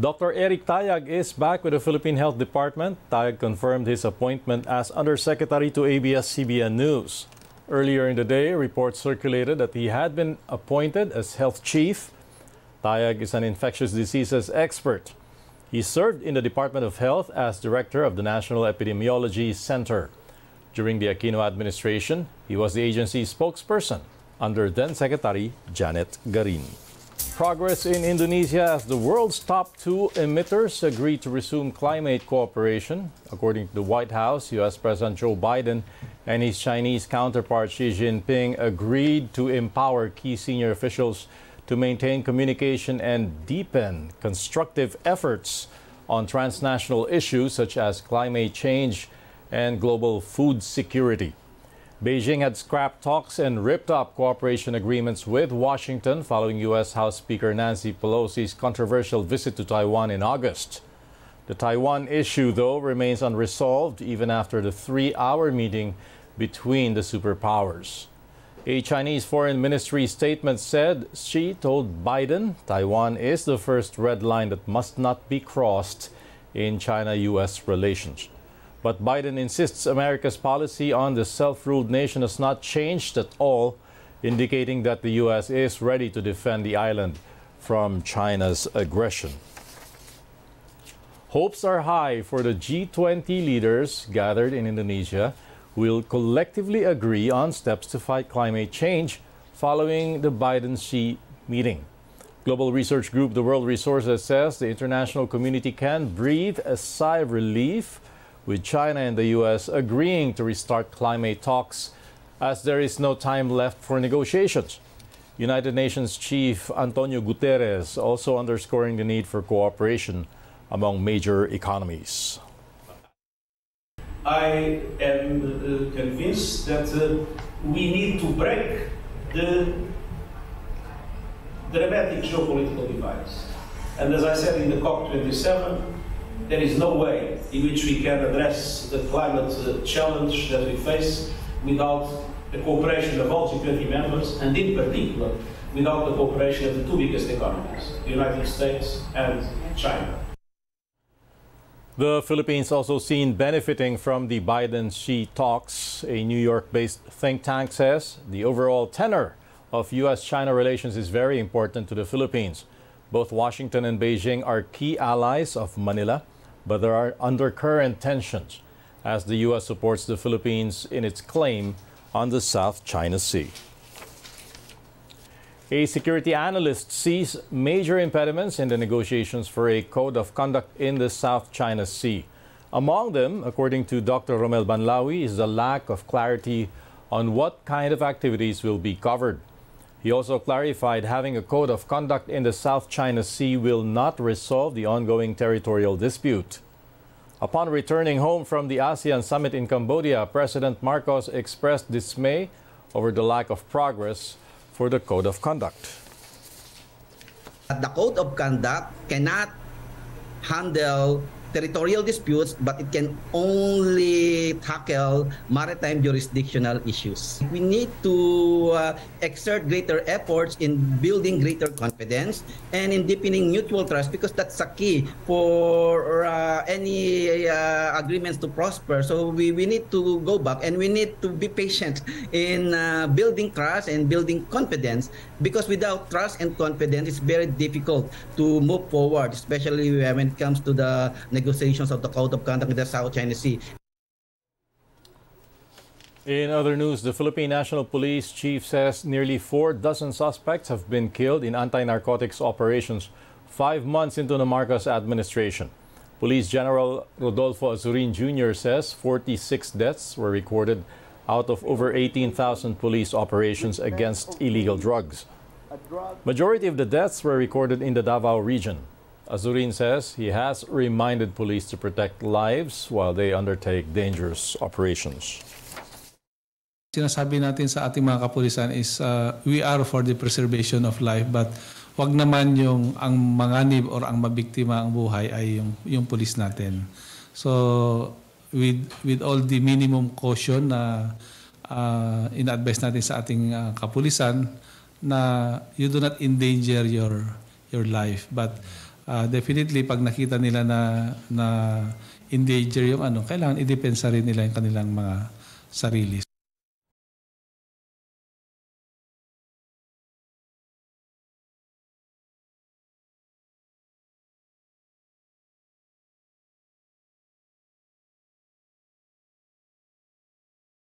Dr. Eric Tayag is back with the Philippine Health Department. Tayag confirmed his appointment as Undersecretary to ABS-CBN News. Earlier in the day, reports circulated that he had been appointed as Health Chief. Tayag is an infectious diseases expert. He served in the Department of Health as Director of the National Epidemiology Center. During the Aquino administration, he was the agency's spokesperson under then-Secretary Janet Garin. Progress in Indonesia as the world's top two emitters agree to resume climate cooperation. According to the White House, U.S. President Joe Biden and his Chinese counterpart Xi Jinping agreed to empower key senior officials to maintain communication and deepen constructive efforts on transnational issues such as climate change and global food security. Beijing had scrapped talks and ripped up cooperation agreements with Washington following U.S. House Speaker Nancy Pelosi's controversial visit to Taiwan in August. The Taiwan issue, though, remains unresolved even after the 3-hour meeting between the superpowers. A Chinese Foreign Ministry statement said Xi told Biden Taiwan is the first red line that must not be crossed in China-U.S. relations. But Biden insists America's policy on the self-ruled nation has not changed at all, indicating that the U.S. is ready to defend the island from China's aggression. Hopes are high for the G20 leaders gathered in Indonesia who will collectively agree on steps to fight climate change following the Biden-Xi meeting. Global research group The World Resources says the international community can breathe a sigh of relief with China and the U.S. agreeing to restart climate talks as there is no time left for negotiations. United Nations Chief Antonio Guterres also underscoring the need for cooperation among major economies. I am convinced that we need to break the dramatic geopolitical divides. And as I said in the COP27, there is no way in which we can address the climate challenge that we face without the cooperation of all G20 members, and in particular, without the cooperation of the two biggest economies, the United States and China. The Philippines also seen benefiting from the Biden-Xi talks. A New York-based think tank says the overall tenor of U.S.-China relations is very important to the Philippines. Both Washington and Beijing are key allies of Manila, but there are undercurrent tensions as the U.S. supports the Philippines in its claim on the South China Sea. A security analyst sees major impediments in the negotiations for a code of conduct in the South China Sea. Among them, according to Dr. Romel Banlawi, is the lack of clarity on what kind of activities will be covered. He also clarified having a code of conduct in the South China Sea will not resolve the ongoing territorial dispute. Upon returning home from the ASEAN summit in Cambodia, President Marcos expressed dismay over the lack of progress for the code of conduct. The code of conduct cannot handle territorial disputes, but it can only tackle maritime jurisdictional issues. We need to exert greater efforts in building greater confidence and in deepening mutual trust, because that's a key for any agreements to prosper. So we need to go back and we need to be patient in building trust and building confidence, because without trust and confidence, it's very difficult to move forward, especially when it comes to the negotiations of the Code of Conduct in the South China Sea. In other news, the Philippine National Police Chief says nearly 4 dozen suspects have been killed in anti-narcotics operations 5 months into the Marcos administration. Police General Rodolfo Azurin Jr. says 46 deaths were recorded out of over 18,000 police operations against illegal drugs. Majority of the deaths were recorded in the Davao region. Azurin says he has reminded police to protect lives while they undertake dangerous operations. Sinasabi natin sa ating mga kapulisan is we are for the preservation of life, but wag naman yung ang manganib or ang mabiktima ang buhay ay yung pulis natin. So with all the minimum caution na in-advise natin sa ating kapulisan na you do not endanger your life, but definitely pag nakita nila na in danger yung kailangan i-depensa rin nila yung kanilang mga sarili.